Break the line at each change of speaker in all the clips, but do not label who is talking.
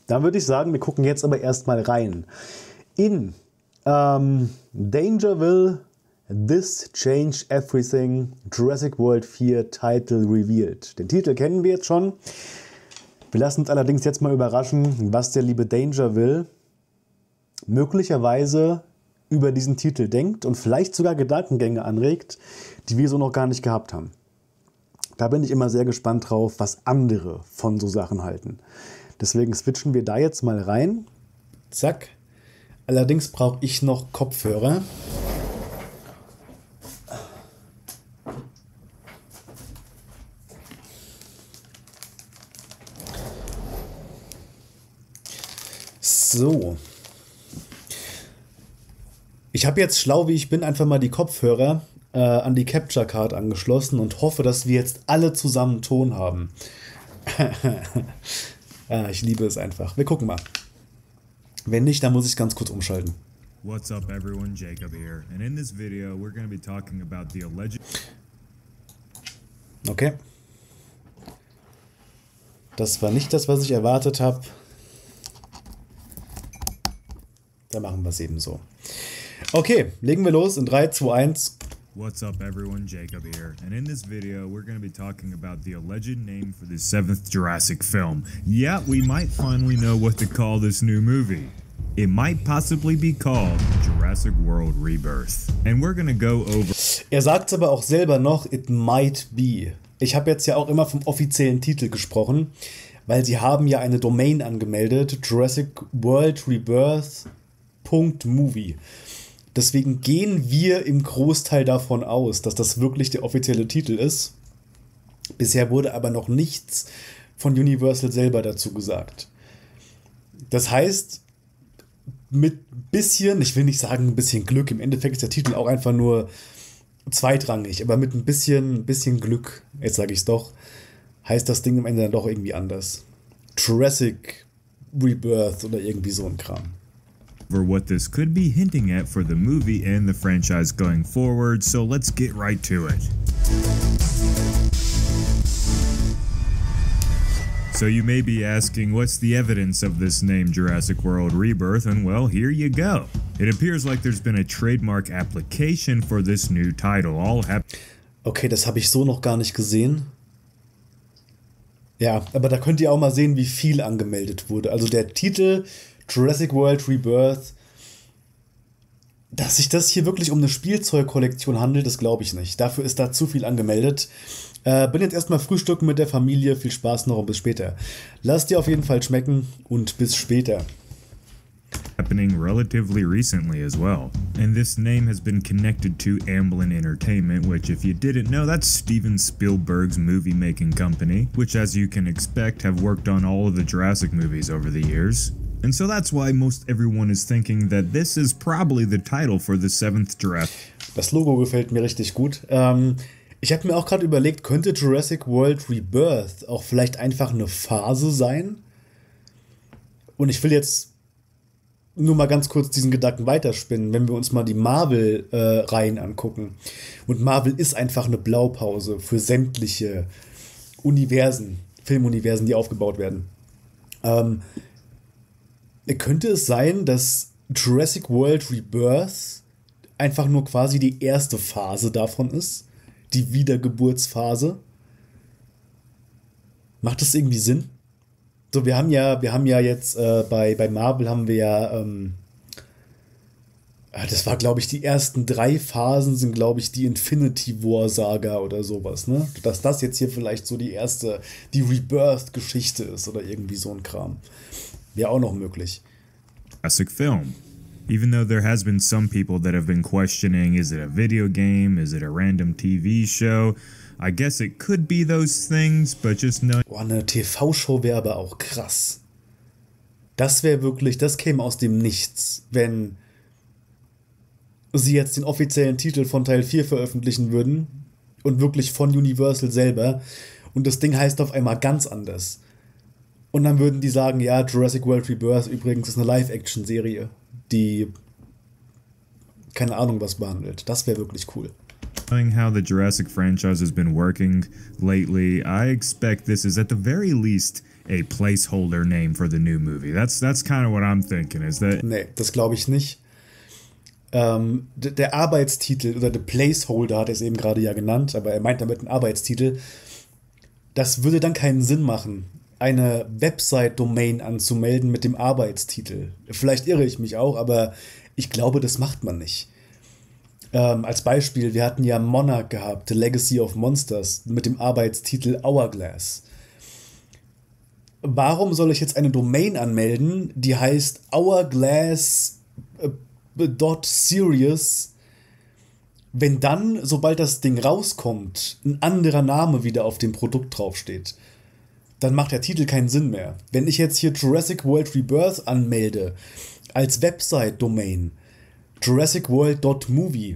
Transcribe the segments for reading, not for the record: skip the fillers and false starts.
dann würde ich sagen, wir gucken jetzt aber erstmal rein. In Dangerville, This Changed Everything, Jurassic World 4 Title Revealed. Den Titel kennen wir jetzt schon. Wir lassen uns allerdings jetzt mal überraschen, was der liebe Dangerville möglicherweise über diesen Titel denkt und vielleicht sogar Gedankengänge anregt, die wir so noch gar nicht gehabt haben. Da bin ich immer sehr gespannt drauf, was andere von so Sachen halten. Deswegen switchen wir da jetzt mal rein. Zack. Allerdings brauche ich noch Kopfhörer. So. Ich habe jetzt, schlau wie ich bin, einfach mal die Kopfhörer an die Capture Card angeschlossen und hoffe, dass wir jetzt alle zusammen Ton haben. Ich liebe es einfach. Wir gucken mal. Wenn nicht, dann muss ich ganz kurz umschalten.
What's up everyone, Jacob here. And in this video we're going to be talking about the alleged...
Okay. Das war nicht das, was ich erwartet habe. Dann machen wir es eben so. Okay, legen wir los in 3, 2, 1.
What's up everyone, Jacob here. And in this video we're going to be talking about the alleged name for the 7th Jurassic film. Yeah, we might finally know what to call this new movie. It might possibly be called Jurassic World Rebirth. And we're going to go over...
Er sagt aber auch selber noch, it might be. Ich habe jetzt ja auch immer vom offiziellen Titel gesprochen, weil sie haben ja eine Domain angemeldet, Jurassic World Rebirth.movie. Deswegen gehen wir im Großteil davon aus, dass das wirklich der offizielle Titel ist. Bisher wurde aber noch nichts von Universal selber dazu gesagt. Das heißt, mit bisschen, ich will nicht sagen ein bisschen Glück, im Endeffekt ist der Titel auch einfach nur zweitrangig, aber mit ein bisschen Glück, jetzt sage ich es doch, heißt das Ding am Ende dann doch irgendwie anders. Jurassic Rebirth oder irgendwie so ein Kram.
What this could be hinting at for the movie and the franchise going forward, so let's get right to it. So you may be asking, what's the evidence of this name Jurassic World Rebirth? And well, here you go. It appears like there's been a trademark application for this new title.
Okay, das habe ich so noch gar nicht gesehen. Ja, aber da könnt ihr auch mal sehen, wie viel angemeldet wurde. Also der Titel Jurassic World Rebirth, dass sich das hier wirklich um eine Spielzeugkollektion handelt, das glaube ich nicht. Dafür ist da zu viel angemeldet. Bin jetzt erstmal frühstücken mit der Familie. Viel Spaß noch und bis später. Lasst dir auf jeden Fall schmecken und bis später.
Happening relatively recently as well. And this name has been connected to Amblin Entertainment, which if you didn't know, that's Steven Spielberg's movie-making company, which as you can expect have worked on all of the Jurassic movies over the years. And so that's why most everyone is thinking that this is probably the title for the 7th Jurassic.
Das Logo gefällt mir richtig gut. Ich habe mir auch gerade überlegt, könnte Jurassic World Rebirth auch vielleicht einfach eine Phase sein? Und ich will jetzt nur mal ganz kurz diesen Gedanken weiterspinnen, wenn wir uns mal die Marvel-Reihen angucken. Und Marvel ist einfach eine Blaupause für sämtliche Universen, Filmuniversen, die aufgebaut werden. Könnte es sein, dass Jurassic World Rebirth einfach nur quasi die erste Phase davon ist? Die Wiedergeburtsphase? Macht das irgendwie Sinn? So, wir haben ja jetzt bei Marvel haben wir ja, das war, glaube ich, die ersten 3 Phasen sind, glaube ich, die Infinity War Saga oder sowas, ne? Dass das jetzt hier vielleicht so die Rebirth-Geschichte ist oder irgendwie so ein Kram. Wäre auch noch möglich.
Jurassic film. Even though there has been some people that have been questioning, is it a video game, is it a random TV show? I guess it could be those things, but just know...
Boah, eine TV-Show wäre aber auch krass. Das wäre wirklich, das käme aus dem Nichts, wenn sie jetzt den offiziellen Titel von Teil 4 veröffentlichen würden und wirklich von Universal selber und das Ding heißt auf einmal ganz anders. Und dann würden die sagen, ja, Jurassic World Rebirth übrigens ist eine Live-Action-Serie, die keine Ahnung was behandelt. Das wäre wirklich cool.
Knowing how the Jurassic franchise has been working lately, I expect this is at the very least a placeholder name for the new movie. That's kind of what I'm thinking. Is that?
Nee, das glaube ich nicht. Der Arbeitstitel oder der Placeholder hat er es eben gerade ja genannt, aber er meint damit einen Arbeitstitel. Das würde dann keinen Sinn machen, eine Website-Domain anzumelden mit dem Arbeitstitel. Vielleicht irre ich mich auch, aber ich glaube, das macht man nicht. Als Beispiel, wir hatten ja Monarch gehabt, The Legacy of Monsters, mit dem Arbeitstitel Hourglass. Warum soll ich jetzt eine Domain anmelden, die heißt Hourglass.serious, wenn dann, sobald das Ding rauskommt, ein anderer Name wieder auf dem Produkt draufsteht? Dann macht der Titel keinen Sinn mehr. Wenn ich jetzt hier Jurassic World Rebirth anmelde, als Website-Domain, JurassicWorld.movie,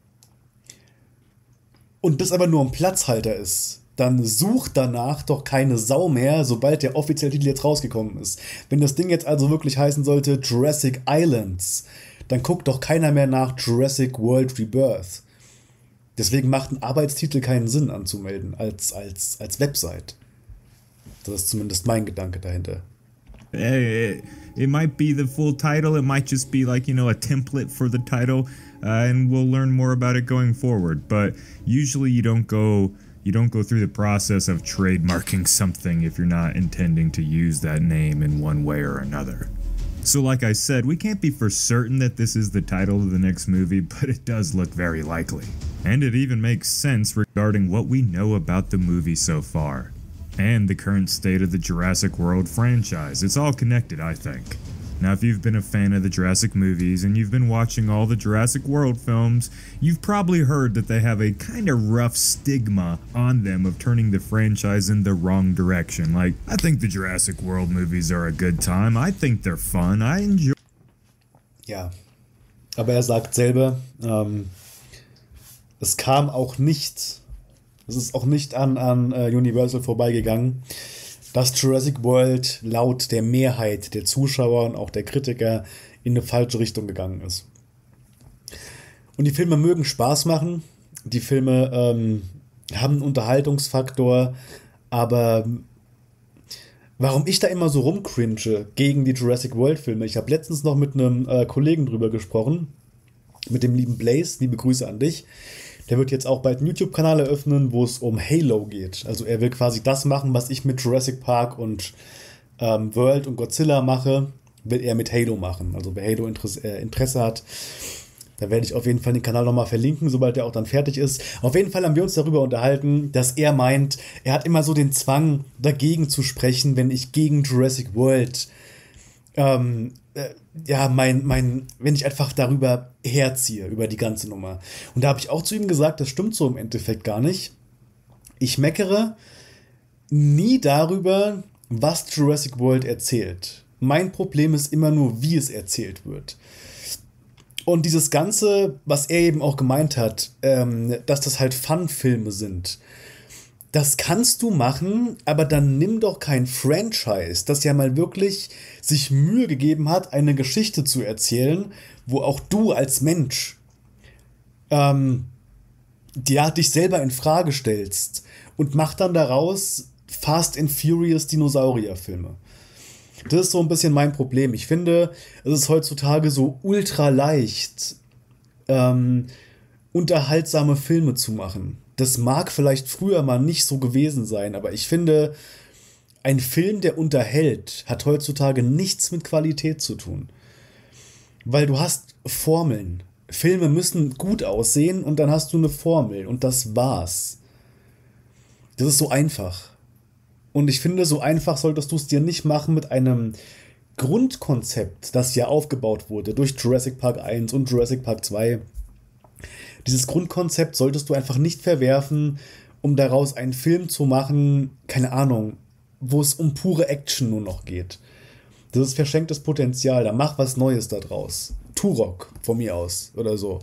und das aber nur ein Platzhalter ist, dann sucht danach doch keine Sau mehr, sobald der offizielle Titel jetzt rausgekommen ist. Wenn das Ding jetzt also wirklich heißen sollte Jurassic Islands, dann guckt doch keiner mehr nach Jurassic World Rebirth. Deswegen macht ein Arbeitstitel keinen Sinn anzumelden als Website. Das ist zumindest mein Gedanke dahinter.
It might be the full title. It might just be like, a template for the title, and we'll learn more about it going forward. But usually you don't go through the process of trademarking something if you're not intending to use that name in one way or another. So like I said, we can't be for certain that this is the title of the next movie, but it does look very likely. And it even makes sense regarding what we know about the movie so far, and the current state of the Jurassic World franchise. It's all connected, I think. Now, if you've been a fan of the Jurassic movies and you've been watching all the Jurassic World films, you've probably heard that they have a kind of rough stigma on them of turning the franchise in the wrong direction. Like, I think the Jurassic World movies are a good time. I think they're fun. I enjoy.
Ja, aber er sagt selber, es kam auch nicht, es ist auch nicht an Universal vorbeigegangen, dass Jurassic World laut der Mehrheit der Zuschauer und auch der Kritiker in eine falsche Richtung gegangen ist. Und die Filme mögen Spaß machen, die Filme haben einen Unterhaltungsfaktor, aber warum ich da immer so rumcringe gegen die Jurassic World Filme, ich habe letztens noch mit einem Kollegen drüber gesprochen, mit dem lieben Blaze, liebe Grüße an dich. Der wird jetzt auch bald einen YouTube-Kanal eröffnen, wo es um Halo geht. Also er will quasi das machen, was ich mit Jurassic Park und World und Godzilla mache, will er mit Halo machen. Also wer Halo Interesse hat, da werde ich auf jeden Fall den Kanal nochmal verlinken, sobald er auch dann fertig ist. Auf jeden Fall haben wir uns darüber unterhalten, dass er meint, er hat immer so den Zwang, dagegen zu sprechen, wenn ich gegen Jurassic World wenn ich einfach darüber herziehe, über die ganze Nummer. Und da habe ich auch zu ihm gesagt, das stimmt so im Endeffekt gar nicht. Ich meckere nie darüber, was Jurassic World erzählt. Mein Problem ist immer nur, wie es erzählt wird. Und dieses Ganze, was er eben auch gemeint hat, dass das halt Fun-Filme sind, das kannst du machen, aber dann nimm doch kein Franchise, das ja mal wirklich sich Mühe gegeben hat, eine Geschichte zu erzählen, wo auch du als Mensch dich selber in Frage stellst und mach dann daraus Fast and Furious Dinosaurierfilme. Das ist so ein bisschen mein Problem. Ich finde, es ist heutzutage so ultra leicht, unterhaltsame Filme zu machen. Das mag vielleicht früher mal nicht so gewesen sein, aber ich finde, ein Film, der unterhält, hat heutzutage nichts mit Qualität zu tun. Weil du hast Formeln. Filme müssen gut aussehen und dann hast du eine Formel und das war's. Das ist so einfach. Und ich finde, so einfach solltest du es dir nicht machen mit einem Grundkonzept, das ja aufgebaut wurde durch Jurassic Park 1 und Jurassic Park 2. Dieses Grundkonzept solltest du einfach nicht verwerfen, um daraus einen Film zu machen, keine Ahnung, wo es um pure Action nur noch geht. Das ist verschenktes Potenzial, da mach was Neues da draus. Turok, von mir aus, oder so.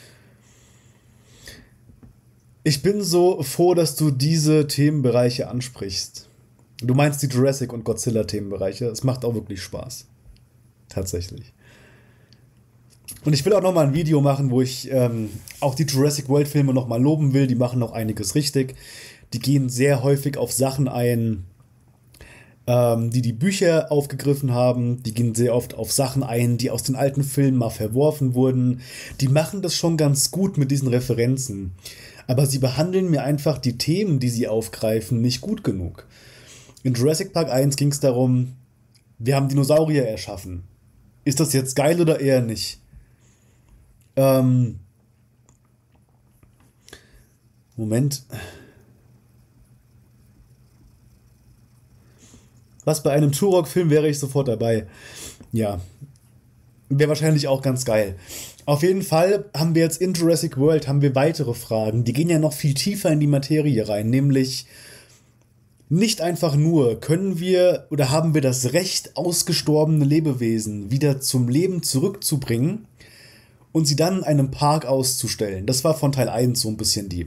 Ich bin so froh, dass du diese Themenbereiche ansprichst. Du meinst die Jurassic- und Godzilla-Themenbereiche. Es macht auch wirklich Spaß. Tatsächlich. Und ich will auch noch mal ein Video machen, wo ich auch die Jurassic World Filme noch mal loben will. Die machen noch einiges richtig. Die gehen sehr häufig auf Sachen ein, die die Bücher aufgegriffen haben. Die gehen sehr oft auf Sachen ein, die aus den alten Filmen mal verworfen wurden. Die machen das schon ganz gut mit diesen Referenzen. Aber sie behandeln mir einfach die Themen, die sie aufgreifen, nicht gut genug. In Jurassic Park 1 ging es darum, wir haben Dinosaurier erschaffen. Ist das jetzt geil oder eher nicht? Moment. Was bei einem Turok-Film wäre ich sofort dabei. Ja. Wäre wahrscheinlich auch ganz geil. Auf jeden Fall haben wir jetzt in Jurassic World haben wir weitere Fragen. Die gehen ja noch viel tiefer in die Materie rein. Nämlich nicht einfach nur, können wir oder haben wir das Recht, ausgestorbene Lebewesen wieder zum Leben zurückzubringen und sie dann in einem Park auszustellen. Das war von Teil 1 so ein bisschen die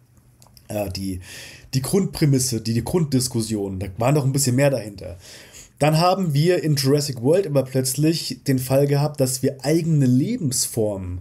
Grundprämisse, die Grunddiskussion. Da war noch ein bisschen mehr dahinter. Dann haben wir in Jurassic World aber plötzlich den Fall gehabt, dass wir eigene Lebensformen.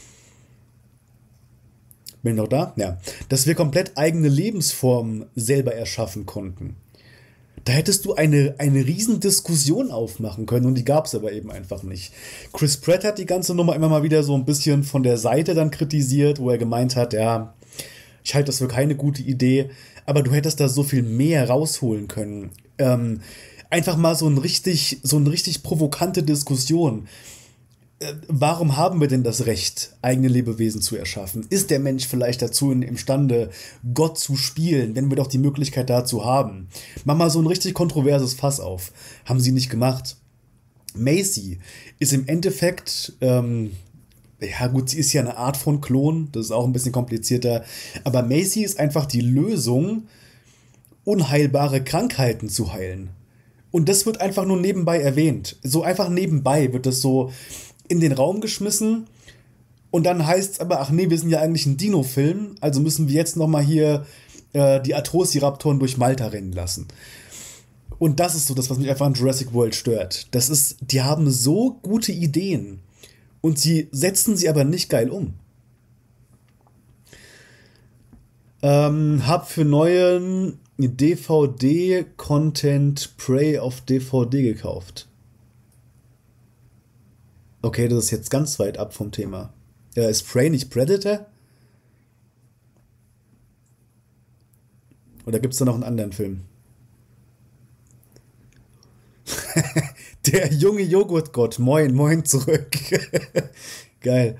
Bin ich noch da? Ja. Dass wir komplett eigene Lebensformen selber erschaffen konnten. Da hättest du eine riesen Diskussion aufmachen können und die gab es aber eben einfach nicht. Chris Pratt hat die ganze Nummer immer mal wieder so ein bisschen von der Seite dann kritisiert, wo er gemeint hat, ja, ich halte das für keine gute Idee, aber du hättest da so viel mehr rausholen können. Einfach mal so eine richtig provokante Diskussion. Warum haben wir denn das Recht, eigene Lebewesen zu erschaffen? Ist der Mensch vielleicht dazu imstande, Gott zu spielen, wenn wir doch die Möglichkeit dazu haben? Mach mal so ein richtig kontroverses Fass auf. Haben sie nicht gemacht. Macy ist im Endeffekt, ja gut, sie ist ja eine Art von Klon, das ist auch ein bisschen komplizierter, aber Macy ist einfach die Lösung, unheilbare Krankheiten zu heilen. Und das wird einfach nur nebenbei erwähnt. So einfach nebenbei wird das so in den Raum geschmissen und dann heißt es aber, ach nee, wir sind ja eigentlich ein Dino-Film, also müssen wir jetzt nochmal hier die Atrociraptoren durch Malta rennen lassen. Und das ist so das, was mich einfach an Jurassic World stört. Das ist, die haben so gute Ideen und sie setzen sie aber nicht geil um. Hab für neuen DVD-Content Prey auf DVD gekauft. Okay, das ist jetzt ganz weit ab vom Thema. Ist Prey nicht Predator? Oder gibt es da noch einen anderen Film? Der junge Joghurtgott. Moin, moin zurück. Geil.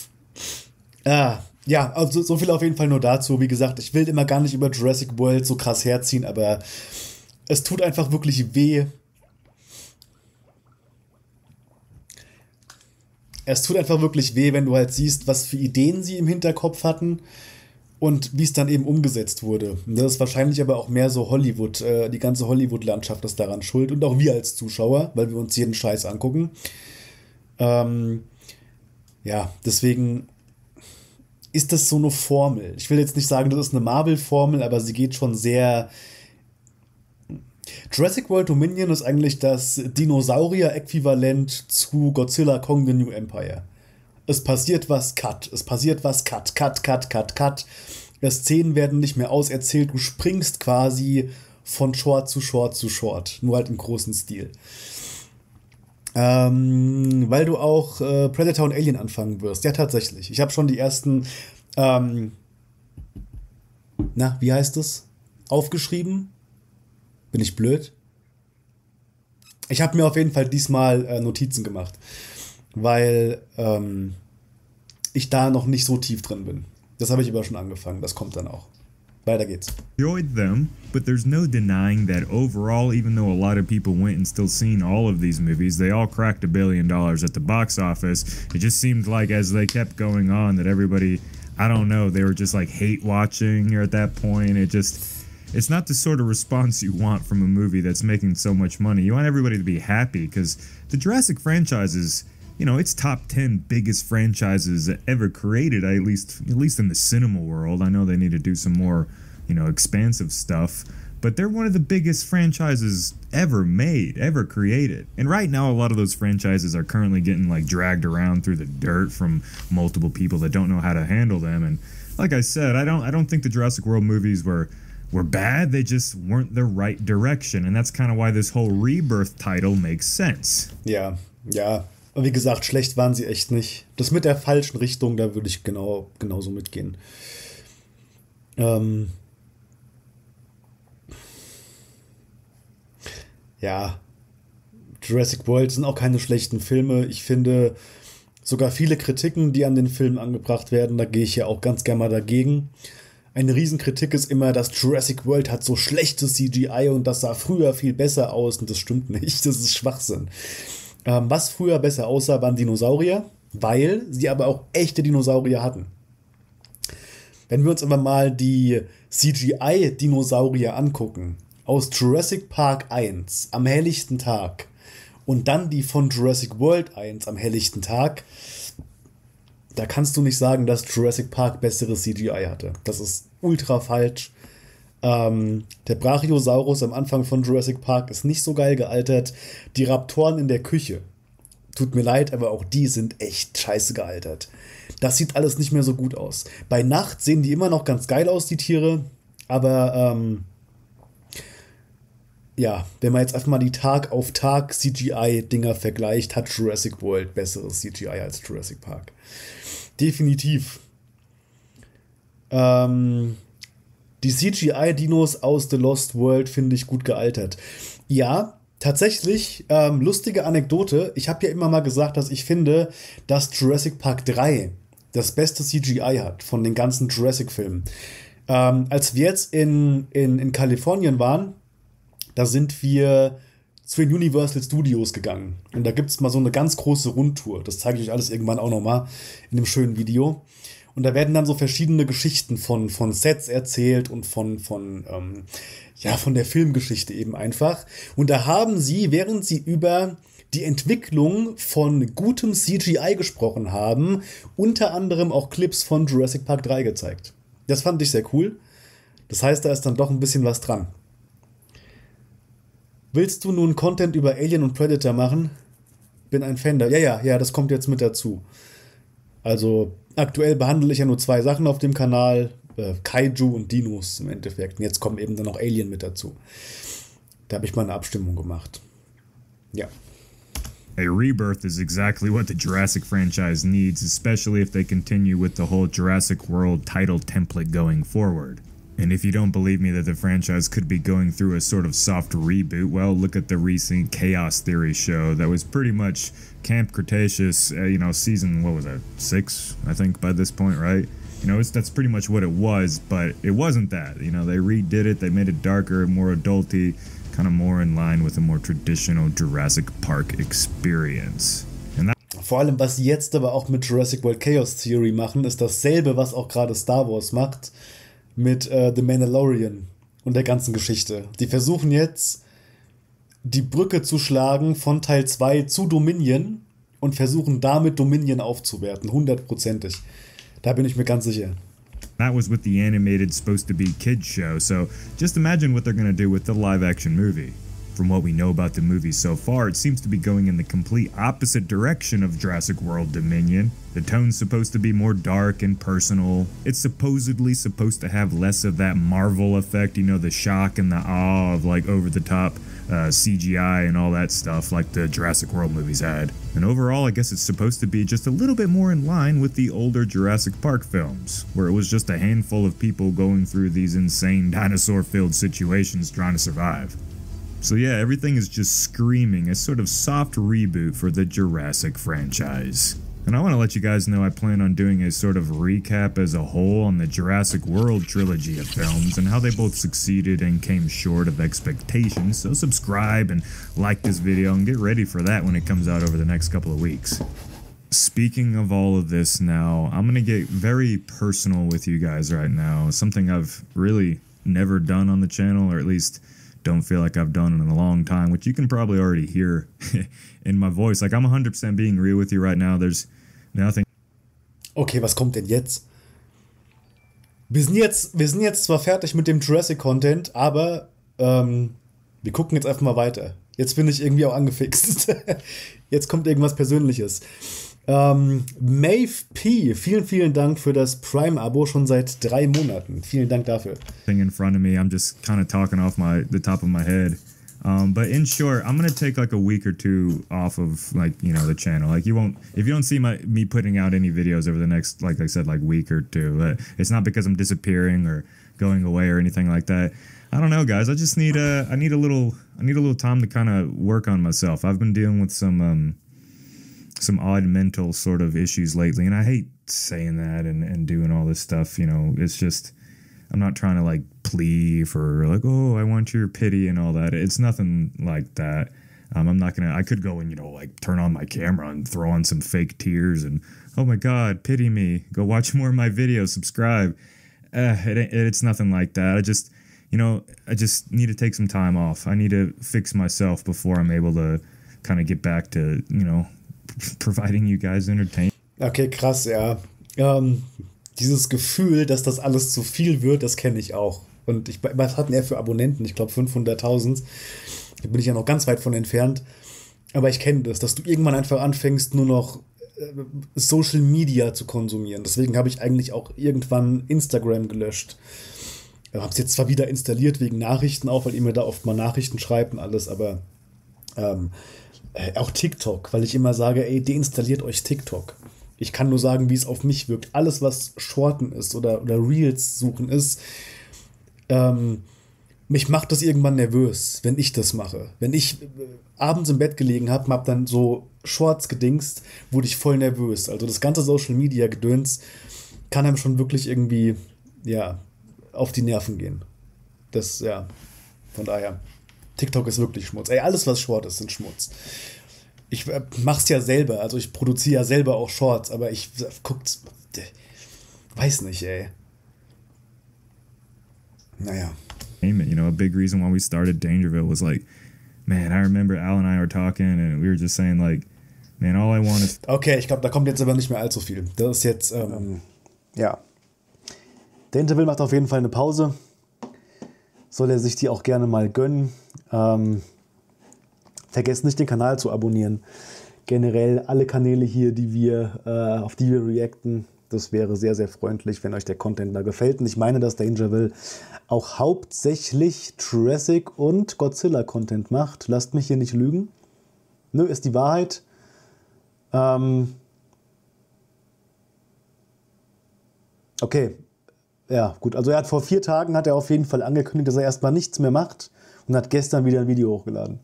Ja, also so viel auf jeden Fall nur dazu. Wie gesagt, ich will immer gar nicht über Jurassic World so krass herziehen, aber es tut einfach wirklich weh. Es tut einfach wirklich weh, wenn du halt siehst, was für Ideen sie im Hinterkopf hatten und wie es dann eben umgesetzt wurde. Das ist wahrscheinlich aber auch mehr so Hollywood, die ganze Hollywood-Landschaft ist daran schuld und auch wir als Zuschauer, weil wir uns jeden Scheiß angucken. Ja, deswegen ist das so eine Formel. Ich will jetzt nicht sagen, das ist eine Marvel-Formel, aber sie geht schon sehr. Jurassic World Dominion ist eigentlich das Dinosaurier-Äquivalent zu Godzilla Kong The New Empire. Es passiert was, Cut. Es passiert was, Cut, Cut, Cut, Cut, Cut. Szenen werden nicht mehr auserzählt. Du springst quasi von Short zu Short zu Short. Nur halt im großen Stil. Weil du auch Predator und Alien anfangen wirst. Ja, tatsächlich. Ich habe schon die ersten, wie heißt es? Aufgeschrieben. Bin ich blöd? Ich habe mir auf jeden Fall diesmal Notizen gemacht, weil ich da noch nicht so tief drin bin. Das habe ich aber schon angefangen, das kommt dann auch. Weiter geht's.
Enjoyed them, but there's no denying that overall, even though a lot of people went and still seen all of these movies, they all cracked $1 billion at the box office. It just seemed like as they kept going on that everybody, I don't know, they were just like hate watching at that point. It's not the sort of response you want from a movie that's making so much money. You want everybody to be happy because the Jurassic franchise is, you know, it's top 10 biggest franchises ever created, at least in the cinema world. I know they need to do some more, you know, expansive stuff, but they're one of the biggest franchises ever made, ever created. And right now, a lot of those franchises are currently getting like dragged around through the dirt from multiple people that don't know how to handle them. And like I said, I don't think the Jurassic World movies were were bad, they just weren't the right direction. And that's kind of why this whole Rebirth title makes sense.
Ja, ja. Aber wie gesagt, schlecht waren sie echt nicht. Das mit der falschen Richtung, da würde ich genauso mitgehen. Ja, Jurassic World sind auch keine schlechten Filme. Ich finde sogar viele Kritiken, die an den Filmen angebracht werden, da gehe ich ja auch ganz gerne mal dagegen. Eine Riesenkritik ist immer, dass Jurassic World hat so schlechtes CGI und das sah früher viel besser aus und das stimmt nicht, das ist Schwachsinn. Was früher besser aussah, waren Dinosaurier, weil sie aber auch echte Dinosaurier hatten. Wenn wir uns aber mal die CGI-Dinosaurier angucken, aus Jurassic Park 1 am helllichten Tag und dann die von Jurassic World 1 am helllichten Tag, da kannst du nicht sagen, dass Jurassic Park besseres CGI hatte. Das ist ultra falsch. Der Brachiosaurus am Anfang von Jurassic Park ist nicht so geil gealtert. Die Raptoren in der Küche, tut mir leid, aber auch die sind echt scheiße gealtert. Das sieht alles nicht mehr so gut aus. Bei Nacht sehen die immer noch ganz geil aus, die Tiere, aber ja, wenn man jetzt einfach mal die Tag-auf-Tag CGI-Dinger vergleicht, hat Jurassic World besseres CGI als Jurassic Park. Definitiv. Die CGI-Dinos aus The Lost World finde ich gut gealtert. Ja, tatsächlich, lustige Anekdote. Ich habe ja immer mal gesagt, dass ich finde, dass Jurassic Park 3 das beste CGI hat von den ganzen Jurassic-Filmen. Als wir jetzt in Kalifornien waren, da sind wir zu den Universal Studios gegangen. Und da gibt es mal so eine ganz große Rundtour. Das zeige ich euch alles irgendwann auch nochmal in einem schönen Video. Und da werden dann so verschiedene Geschichten von Sets erzählt und von der Filmgeschichte eben einfach. Und da haben sie, während sie über die Entwicklung von gutem CGI gesprochen haben, unter anderem auch Clips von Jurassic Park 3 gezeigt. Das fand ich sehr cool. Das heißt, da ist dann doch ein bisschen was dran. Willst du nun Content über Alien und Predator machen? Bin ein Fan da. Ja, das kommt jetzt mit dazu. Also aktuell behandle ich ja nur 2 Sachen auf dem Kanal. Kaiju und Dinos im Endeffekt. Und jetzt kommt eben dann noch Alien mit dazu. Da habe ich mal eine Abstimmung gemacht. Ja.
A rebirth is exactly what the Jurassic franchise needs, especially if they continue with the whole Jurassic World title template going forward. And if you don't believe me that the franchise could be going through a sort of soft reboot, well, look at the recent Chaos Theory show that was pretty much Camp Cretaceous, season, 6, I think, by this point, right? That's pretty much what it was, but it wasn't that. They redid it, they made it darker, more adulty, kind of more in line with a more traditional Jurassic Park experience.
Vor allem, was sie jetzt aber auch mit Jurassic World Chaos Theory machen, ist dasselbe, was auch gerade Star Wars macht mit The Mandalorian und der ganzen Geschichte. Die versuchen jetzt, die Brücke zu schlagen von Teil 2 zu Dominion und versuchen damit Dominion aufzuwerten, 100%. Da bin ich mir ganz sicher.
That was with the animated supposed to be kids show, so just imagine what they're going to do with the live-action movie. From what we know about the movie so far, it seems to be going in the complete opposite direction of Jurassic World Dominion. The tone's supposed to be more dark and personal. It's supposedly supposed to have less of that Marvel effect, the shock and the awe of over-the-top CGI and all that stuff like the Jurassic World movies had. And overall, I guess it's supposed to be just a little bit more in line with the older Jurassic Park films, where it was just a handful of people going through these insane dinosaur-filled situations trying to survive. So yeah, everything is just screaming a sort of soft reboot for the Jurassic franchise. And I want to let you guys know I plan on doing a sort of recap as a whole on the Jurassic World trilogy of films and how they both succeeded and came short of expectations, so subscribe and like this video and get ready for that when it comes out over the next couple of weeks. Speaking of all of this now, I'm going to get very personal with you guys right now, something I've really never done on the channel, or at least don't feel like I've done it in a long time, which you can probably already hear in my voice. Like, I'm 100% being real with you right now. There's nothing.
Okay, was kommt denn jetzt? Wir sind jetzt zwar fertig mit dem Jurassic-Content, aber wir gucken jetzt einfach mal weiter. Jetzt bin ich irgendwie auch angefixt. Jetzt kommt irgendwas Persönliches. Maeve P., vielen, vielen Dank für das Prime-Abo schon seit 3 Monaten. Vielen Dank dafür.
Thing in front of me, I'm just kind of talking off the top of my head. But in short, I'm gonna take like a week or 2 off of like, you know, the channel. Like if you don't see me putting out any videos over the next, like I said, like week or 2, it's not because I'm disappearing or going away or anything like that. I don't know, guys. I just need a little time to kind of work on myself. I've been dealing with some odd mental sort of issues lately, and I hate saying that and doing all this stuff. You know, it's just, I'm not trying to like plead for like, oh, I want your pity and all that. It's nothing like that. I'm not gonna, I could go and, you know, like turn on my camera and throw on some fake tears and, oh my God, pity me. Go watch more of my videos, subscribe. It's nothing like that. I just need to take some time off. I need to fix myself before I'm able to kind of get back to, you know, providing you guys entertainment.
Okay, krass, ja. Dieses Gefühl, dass das alles zu viel wird, das kenne ich auch. Und was hat denn er für Abonnenten? Ich glaube 500.000. Da bin ich ja noch ganz weit von entfernt. Aber ich kenne das, dass du irgendwann einfach anfängst, nur noch Social Media zu konsumieren. Deswegen habe ich eigentlich auch irgendwann Instagram gelöscht. Ich habe es jetzt zwar wieder installiert wegen Nachrichten auch, weil ihr mir da oft mal Nachrichten schreibt und alles, aber auch TikTok, weil ich immer sage, ey, deinstalliert euch TikTok. Ich kann nur sagen, wie es auf mich wirkt. Alles, was Shorten ist oder Reels suchen ist, mich macht das irgendwann nervös, wenn ich das mache. Wenn ich abends im Bett gelegen habe, hab dann so Shorts gedingst, wurde ich voll nervös. Also das ganze Social Media Gedöns kann einem schon wirklich irgendwie, ja, auf die Nerven gehen. Das, ja, von daher. TikTok ist wirklich Schmutz. Ey, alles, was Short ist, sind Schmutz. Ich mach's ja selber, also ich produziere ja selber auch Shorts, aber ich weiß nicht, ey. Naja.
You know, a big reason why we started Dangerville was like, man, I remember Al and I were talking and we were just saying like, man, all I want is...
Okay, ich glaube, da kommt jetzt aber nicht mehr allzu viel. Das ist jetzt, ja. Dangerville macht auf jeden Fall eine Pause. Soll er sich die auch gerne mal gönnen. Vergesst nicht, den Kanal zu abonnieren. Generell alle Kanäle hier, auf die wir reacten. Das wäre sehr, sehr freundlich, wenn euch der Content da gefällt. Und ich meine, dass Dangerville auch hauptsächlich Jurassic und Godzilla-Content macht. Lasst mich hier nicht lügen. Nö, ist die Wahrheit. Okay. Ja, gut. Also vor 4 Tagen hat er auf jeden Fall angekündigt, dass er erstmal nichts mehr macht und hat gestern wieder ein Video hochgeladen.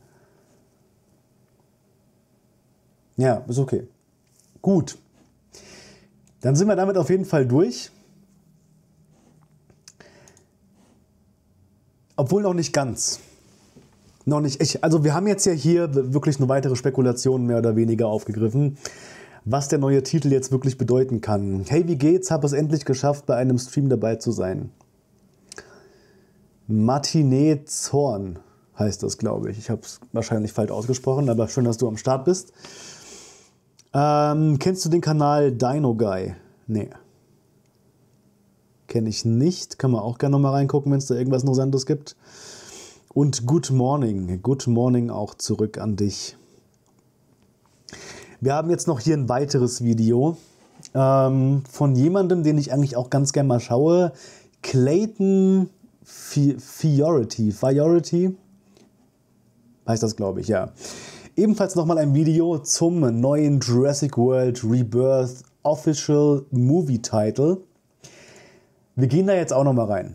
Ja, ist okay. Gut. Dann sind wir damit auf jeden Fall durch. Obwohl noch nicht ganz. Noch nicht. Also wir haben jetzt ja hier wirklich eine weitere Spekulation mehr oder weniger aufgegriffen, was der neue Titel jetzt wirklich bedeuten kann. Hey, wie geht's? Hab es endlich geschafft, bei einem Stream dabei zu sein. Matinee Zorn heißt das, glaube ich. Ich habe es wahrscheinlich falsch ausgesprochen, aber schön, dass du am Start bist. Kennst du den Kanal Dino Guy? Nee. Kenne ich nicht. Kann man auch gerne nochmal reingucken, wenn es da irgendwas Interessantes gibt. Und Good Morning. Good Morning auch zurück an dich. Wir haben jetzt noch hier ein weiteres Video von jemandem, den ich eigentlich auch ganz gerne mal schaue. Clayton Fiority heißt das, glaube ich, ja. Ebenfalls nochmal ein Video zum neuen Jurassic World Rebirth Official Movie Title. Wir gehen da jetzt auch nochmal rein.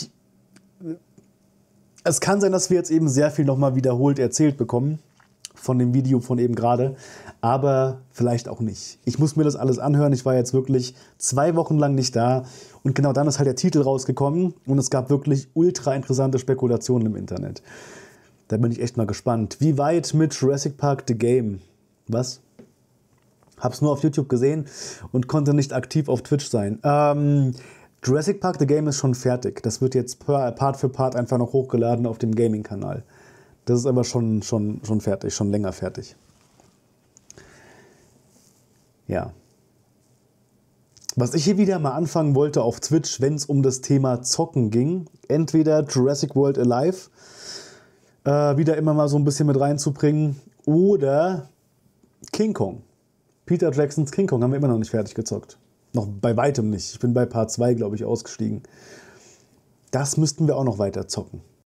Es kann sein, dass wir jetzt eben sehr viel nochmal wiederholt erzählt bekommen von dem Video von eben gerade, aber vielleicht auch nicht. Ich muss mir das alles anhören. Ich war jetzt wirklich 2 Wochen lang nicht da und genau dann ist halt der Titel rausgekommen und es gab wirklich ultra interessante Spekulationen im Internet. Da bin ich echt mal gespannt. Wie weit mit Jurassic Park The Game? Was? Hab's nur auf YouTube gesehen und konnte nicht aktiv auf Twitch sein. Jurassic Park The Game ist schon fertig. Das wird jetzt Part für Part einfach noch hochgeladen auf dem Gaming-Kanal. Das ist aber schon fertig, schon länger fertig. Ja. Was ich hier wieder mal anfangen wollte auf Twitch, wenn es um das Thema Zocken ging, entweder Jurassic World Alive wieder immer mal so ein bisschen mit reinzubringen oder King Kong. Peter Jacksons King Kong haben wir immer noch nicht fertig gezockt. Noch bei weitem nicht. Ich bin bei Part 2, glaube ich, ausgestiegen. Das müssten wir auch noch weiter zocken.